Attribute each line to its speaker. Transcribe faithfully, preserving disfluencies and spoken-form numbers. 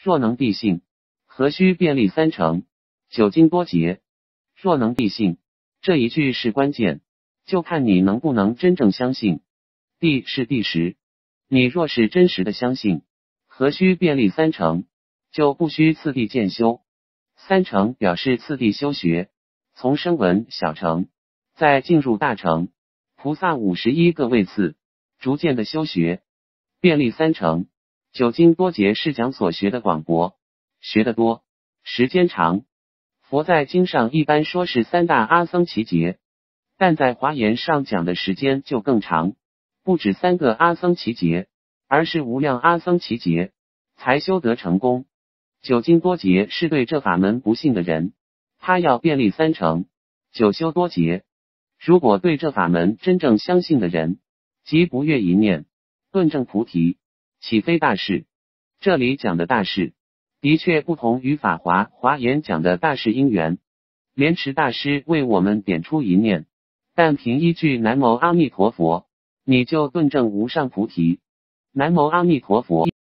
Speaker 1: 若能谛信，何须便利三成，久经多劫？若能谛信，这一句是关键，就看你能不能真正相信。谛是谛实，你若是真实的相信，何须便利三成，就不需次第渐修。三成表示次第修学，从声闻小乘，再进入大乘，菩萨五十一个位次，逐渐的修学。便利三成，久经多劫是讲所学的广博，学得多，时间长。佛在经上一般说是三大阿僧祇劫，但在华严上讲的时间就更长，不止三个阿僧祇劫，而是无量阿僧祇劫，才修得成功。久经多劫是对这法门不信的人，他要便利三成，久修多劫。如果对这法门真正相信的人，即不越一念，顿证菩提，岂非大事？这里讲的大事，的确不同于法华华严讲的大事因缘。莲池大师为我们点出一念，但凭一句南无阿弥陀佛，你就顿证无上菩提。南无阿弥陀佛。